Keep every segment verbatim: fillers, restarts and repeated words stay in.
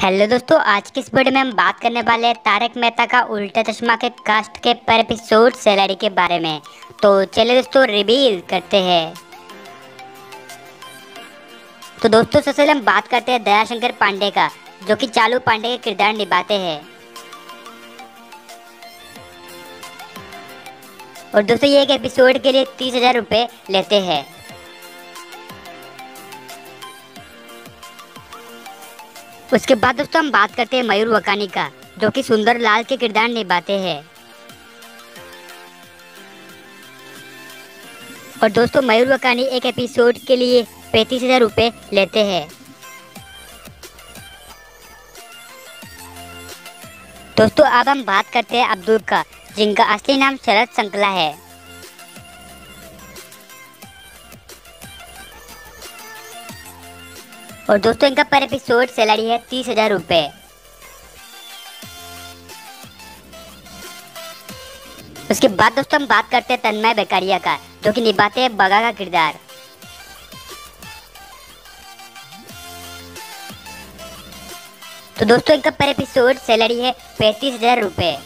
Hello दोस्तों, आज की इस वीडियो में हम बात करने वाले हैं तारक मेहता का उल्टा चश्मा के कास्ट के पर एपिसोड सैलरी के बारे में। तो चलिए दोस्तों रिवील करते हैं। तो दोस्तों सबसे पहले हम बात करते हैं दयाशंकर पांडे का, जो कि चालू पांडे के किरदार निभाते हैं। और दोस्तों ये एक एपिसोड के लिए तीस हजार रुपये लेते हैं। उसके बाद दोस्तों हम बात करते हैं मयूर वकानी का, जो कि सुंदर लाल के किरदार निभाते हैं। और दोस्तों मयूर वकानी एक एपिसोड के लिए पैंतीस हजार रुपये लेते हैं। दोस्तों अब हम बात करते हैं अब्दुल का, जिनका असली नाम शरद संकला है। और दोस्तों इनका पर एपिसोड सैलरी है तीस हजार रुपये। उसके बाद दोस्तों हम बात करते हैं तन्मय बेकारिया का, जो कि निभाते हैं बगा का किरदार। तो दोस्तों इनका पर एपिसोड सैलरी है पैंतीस हजार रुपये।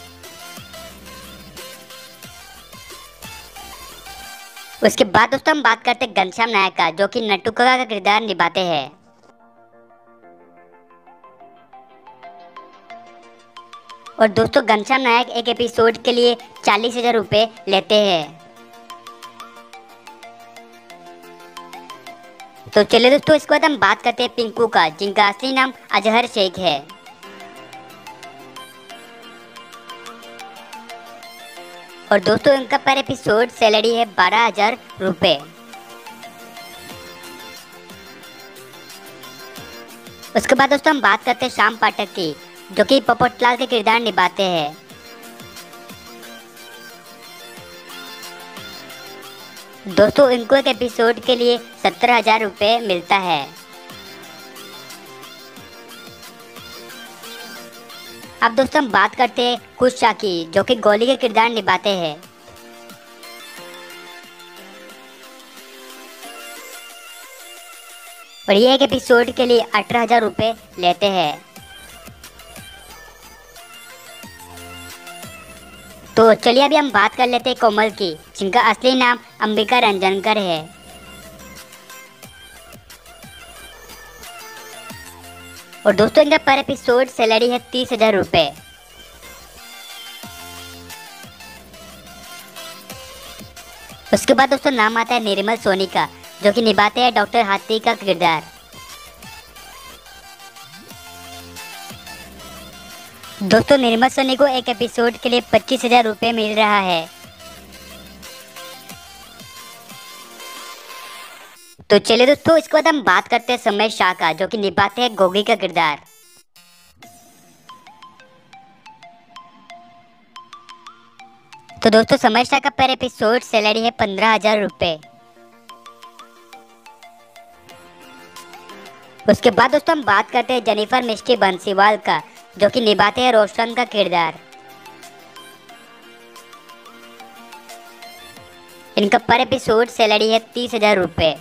उसके बाद दोस्तों हम बात करते हैं घनश्याम नायक का, जो कि नट्टू काका का किरदार निभाते हैं। और दोस्तों घनश्याम नायक एक एपिसोड के लिए चालीस हजार रुपये लेते हैं। तो चलिए दोस्तों इसके बाद हम बात करते हैं पिंकू का, जिनका असली नाम अजहर शेख है। और दोस्तों इनका पर एपिसोड सैलरी है बारह हजार रुपये। उसके बाद दोस्तों हम बात करते हैं श्याम पाठक की, जो कि पोपटलाल के किरदार निभाते हैं। दोस्तों इनको एक एपिसोड के लिए सत्रह हजार रुपये मिलता है। अब दोस्तों हम बात करते हैं कुश शाह की, जो कि गोली के किरदार निभाते हैं। और ये एक एपिसोड के लिए अठारह हजार रुपये लेते हैं। तो चलिए अभी हम बात कर लेते हैं कोमल की, जिनका असली नाम अंबिका रंजनकर है। और दोस्तों इनका पर एपिसोड सैलरी है तीस हजार रुपये। उसके बाद दोस्तों नाम आता है निर्मल सोनी का, जो कि निभाते हैं डॉक्टर हाथी का किरदार। दोस्तों निर्मल सोनी को एक एपिसोड के लिए पच्चीस हजार रुपये मिल रहा है। तो चलिए दोस्तों इसके बाद हम बात करते हैं समय शाह का, जो कि निभाते हैं गोगी का किरदार। तो दोस्तों समय शाह का पर एपिसोड सैलरी है पंद्रह हजार रुपये। उसके बाद दोस्तों हम बात करते हैं जेनिफर मिस्टी बंसीवाल का, जो कि निभाते हैं रोशन का किरदार। इनका पर एपिसोड सैलरी है तीस हजार रुपये।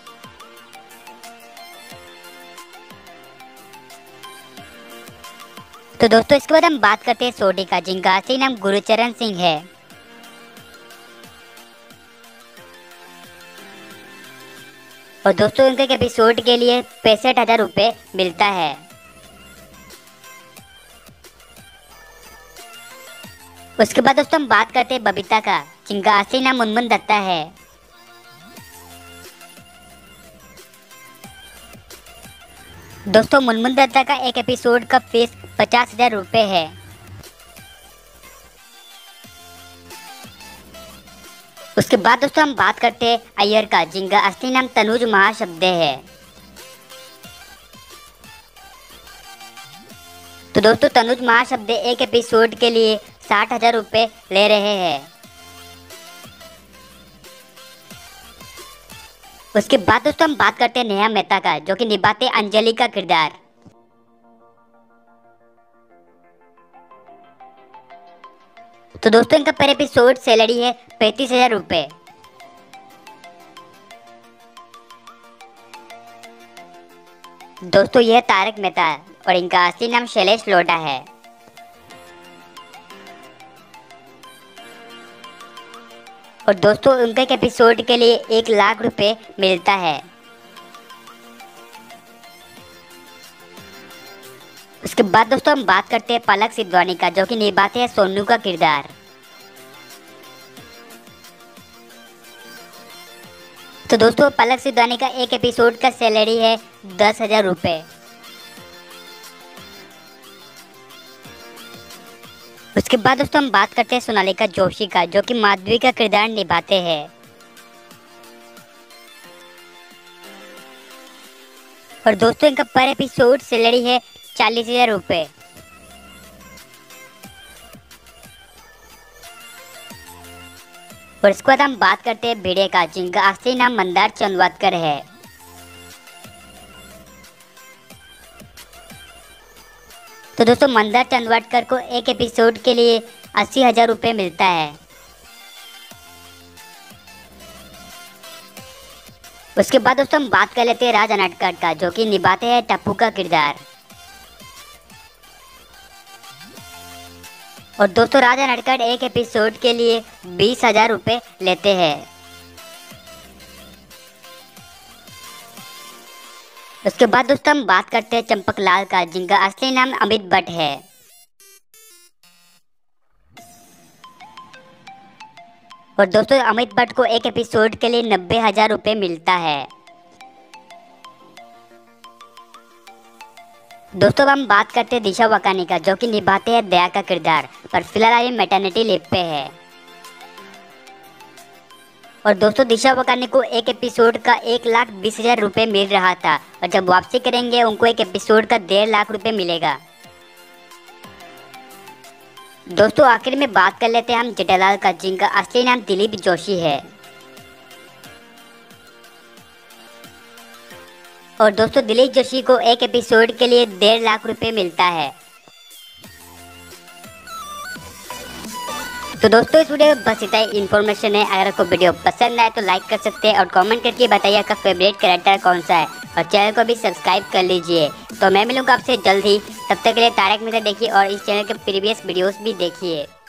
तो दोस्तों इसके बाद हम बात करते हैं सोडी का, जिनका असली नाम गुरुचरण सिंह है। और दोस्तों इनके एक एपिसोड के लिए पैंसठ हजार रुपये मिलता है। उसके बाद दोस्तों हम बात करते हैं बबीता का, जिनका असली नाम मुनमुन दत्ता है। दोस्तों मुनमुन दत्ता का एक एपिसोड का फीस पचास हजार रुपये है। उसके बाद दोस्तों हम बात करते हैं अय्यर का, जिनका असली नाम तनुज महाशब्दे है। तो दोस्तों तनुज महाशब्दे एक एपिसोड के लिए साठ हजार रुपये ले रहे हैं। उसके बाद दोस्तों हम बात करते हैं नेहा मेहता का, जो कि निभाते अंजलि का किरदार। तो दोस्तों इनका पर एपिसोड सैलरी है पैंतीस हजार रुपये। दोस्तों यह तारक मेहता और इनका असली नाम शैलेश लोढ़ा है। और दोस्तों उनके एक एपिसोड के लिए एक लाख रुपए मिलता है। उसके बाद दोस्तों हम बात करते हैं पलक सिद्धवानी का, जो कि निभाते हैं सोनू का किरदार। तो दोस्तों पलक सिद्धवानी का एक एपिसोड का सैलरी है दस हजार रुपये। उसके बाद दोस्तों हम बात करते हैं सोनालिका जोशी का, जो कि माधवी का किरदार निभाते हैं। और दोस्तों इनका पर एपिसोड सैलरी है चालीस हजार रुपये। और इसके बाद हम बात करते हैं भिड़े का, जिनका असली नाम मंदार चंदवादकर है। तो दोस्तों मंदार चंदवाडकर को एक एपिसोड के लिए अस्सी हजार रुपये मिलता है। उसके बाद दोस्तों हम बात कर लेते हैं राज अनाटकर का, जो कि निभाते हैं टप्पू का किरदार। और दोस्तों राज अनाटकर एक एपिसोड के लिए बीस हजार रुपये लेते हैं। उसके बाद दोस्तों हम बात करते हैं चंपक लाल का, जिनका असली नाम अमित भट्ट है। और दोस्तों अमित भट्ट को एक एपिसोड के लिए नब्बे हजार रुपये मिलता है। दोस्तों हम बात करते हैं दिशा वकानी का, जो कि निभाते हैं दया का किरदार, पर फिलहाल ये मैटरनिटी लीव पे है। और दोस्तों दिशा वकानी को एक एपिसोड का एक लाख बीस हजार रुपये मिल रहा था, और जब वापसी करेंगे उनको एक एपिसोड का डेढ़ लाख रुपये मिलेगा। दोस्तों आखिर में बात कर लेते हैं हम जेठालाल का, जिनका असली नाम दिलीप जोशी है। और दोस्तों दिलीप जोशी को एक एपिसोड के लिए डेढ़ लाख रुपये मिलता है। तो दोस्तों इस वीडियो में बस इतना ही इन्फॉर्मेशन है। अगर आपको वीडियो पसंद आए तो लाइक कर सकते हैं और कमेंट करके बताइए आपका फेवरेट कैरेक्टर कौन सा है, और चैनल को भी सब्सक्राइब कर लीजिए। तो मैं मिलूंगा आपसे जल्द ही, तब तक के लिए तारक मेहता देखिए और इस चैनल के प्रीवियस वीडियोस भी देखिए।